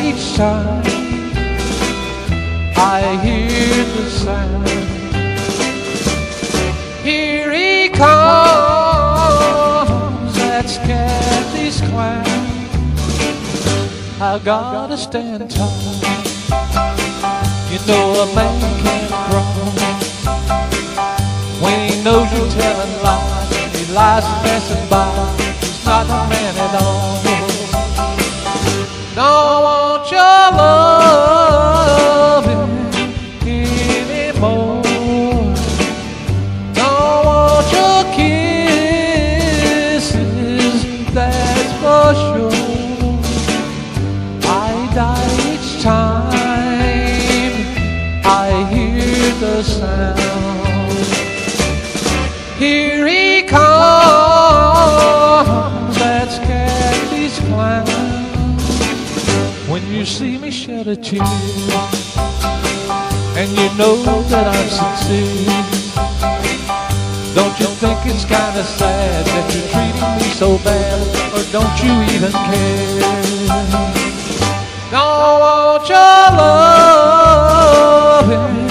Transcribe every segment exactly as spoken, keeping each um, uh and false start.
each time I hear the sound. Here he comes, that's Kathy's clown. I gotta stand tall. You know a man can't crawl when he knows you're telling lies. He lies passing by. He's not a man at all. Don't want your loving anymore. Don't want your kisses, that's for sure. I die each time I hear the sound. Here he comes, that's Kathy's clown. When you see me shed a tear, and you know that I'm sincere, don't you think it's kinda sad that you're treating me so bad, or don't you even care? Don't want your loving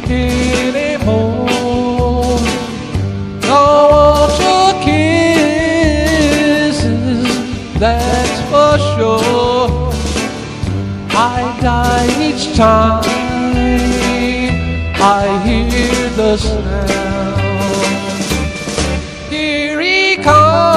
anymore. Don't want your kisses, that's for sure. I die each time I hear the sound. Here he comes.